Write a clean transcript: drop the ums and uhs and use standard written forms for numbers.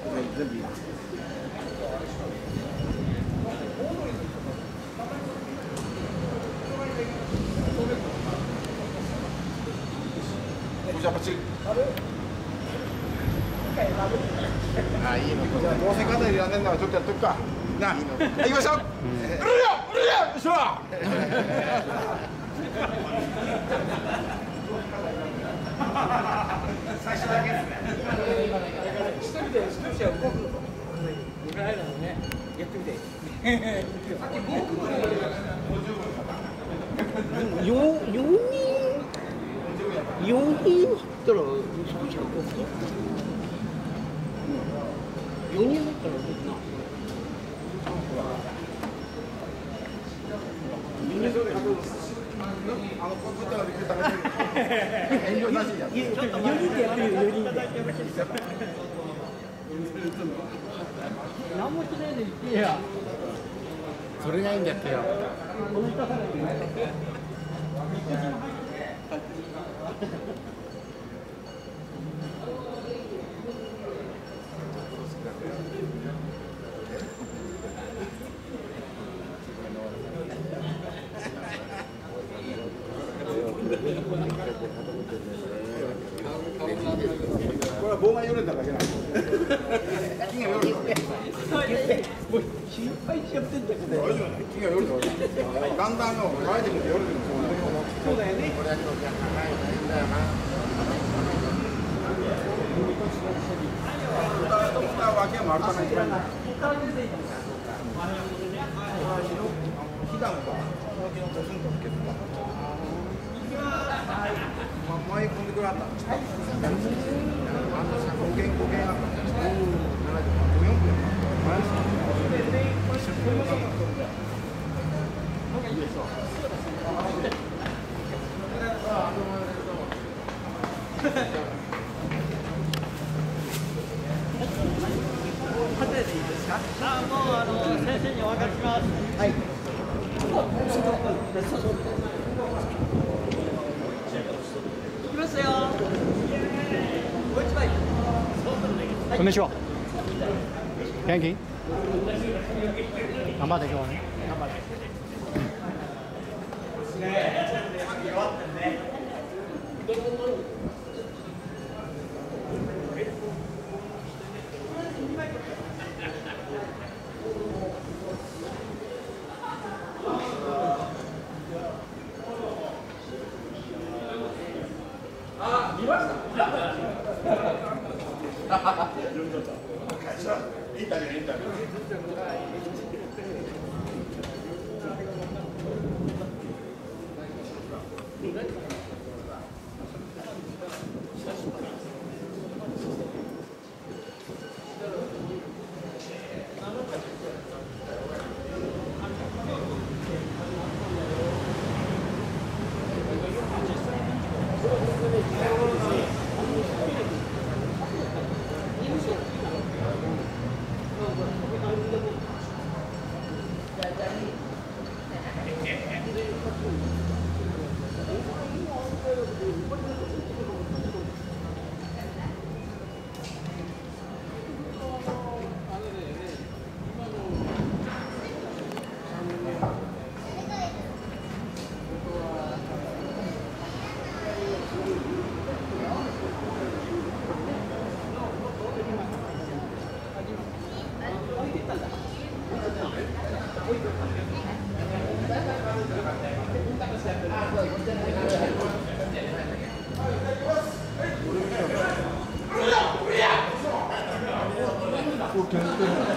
全部いい。じゃあパチリ。あ、いいの。じゃあどうせ肩入れらんねんならちょっとやっとくか。なあ、行きましょう。うるよ、よいしょ。最初だけですね。一人で少しは動くの。動かないのね。やってみて。4人ったら少しは動く。4人だったら動くな。遠慮なしや。4人でやってるよ、4人で。何もしないで言ってや。それがいいんだってよ。これは妨害よれただけなんです。金がよる。もう心配しちゃってんだけど。金がよる。だんだんの前でも夜でもそうだよね。これはちょっと考えたらいいんだよな。脇は丸太が一番いい。火だもんか。前込んでくれはった。5件あった。 もう先生にお任せします。はい。行きますよ。もう一枚。 こんにちは。元気？頑張って今日はね。頑張って。 あ、見ました。インタビュー。 こう